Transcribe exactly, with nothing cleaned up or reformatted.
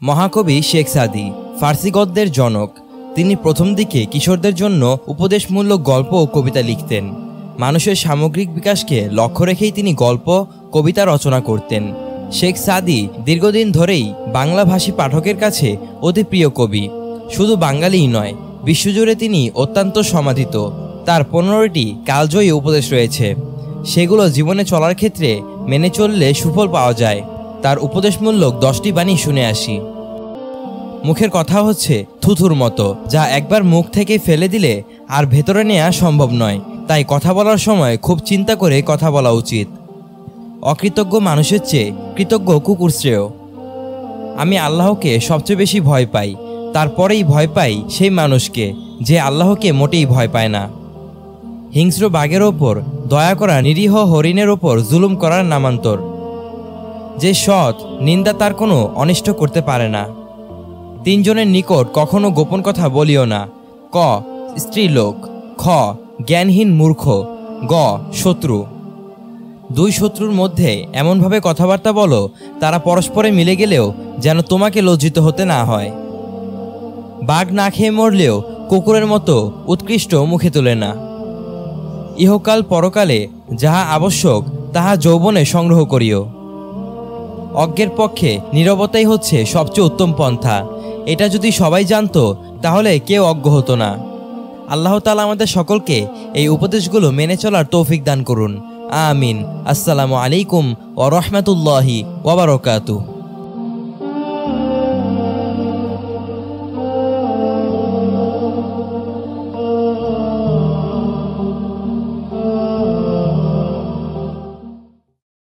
মহাকবি শেখ সাদি ফার্সি গদ্যের জনক। তিনি প্রথম দিকে কিশোরদের জন্য উপদেশমূলক গল্প ও কবিতা লিখতেন। মানুষের সামগ্রিক বিকাশকে লক্ষ্য রেখেই তিনি গল্প কবিতা রচনা করতেন। শেখ সাদি দীর্ঘদিন ধরেই বাংলাভাষী পাঠকের কাছে অতি প্রিয় কবি। শুধু বাঙালিই নয়, বিশ্বজুড়ে তিনি অত্যন্ত সমাদৃত। তার পনেরোটি কালজয়ী উপদেশ রয়েছে, সেগুলো জীবনে চলার ক্ষেত্রে মেনে চললে সুফল পাওয়া যায়। তার উপদেশমূলক দশটি বাণী শুনে আসি। মুখের কথা হচ্ছে থুথুর মতো, যা একবার মুখ থেকে ফেলে দিলে আর ভেতরে নেওয়া সম্ভব নয়। তাই কথা বলার সময় খুব চিন্তা করে কথা বলা উচিত। অকৃতজ্ঞ মানুষের চেয়ে কৃতজ্ঞ কুকুর শ্রেয়। আমি আল্লাহকে সবচেয়ে বেশি ভয় পাই, তারপরেই ভয় পাই সেই মানুষকে যে আল্লাহকে মোটেই ভয় পায় না। হিংস্র বাঘের ওপর দয়া করা নিরীহ হরিণের ওপর জুলুম করার নামান্তর। যে সৎ, নিন্দা তার কোনো অনিষ্ট করতে পারে না। তিনজনের নিকট কখনো গোপন কথা বলিও না। ক স্ত্রীলোক, খ জ্ঞানহীন মূর্খ, গ শত্রু। দুই শত্রুর মধ্যে এমনভাবে কথাবার্তা বলো তারা পরস্পরে মিলে গেলেও যেন তোমাকে লজ্জিত হতে না হয়। বাঘ না খেয়ে মরলেও কুকুরের মতো উৎকৃষ্ট মুখে তোলে না। ইহকাল পরকালে যাহা আবশ্যক তাহা যৌবনে সংগ্রহ করিও। অজ্ঞের পক্ষে নীরবতাই হচ্ছে সবচেয়ে উত্তম পন্থা। এটা যদি সবাই জানতো তাহলে কেউ অজ্ঞ হতো না। আল্লাহ তাআলা আমাদের সকলকে এই উপদেশগুলো মেনে চলার তৌফিক দান করুন। আমিন। আসসালামু আলাইকুম ওয়া রাহমাতুল্লাহি ওয়া বারাকাতুহু।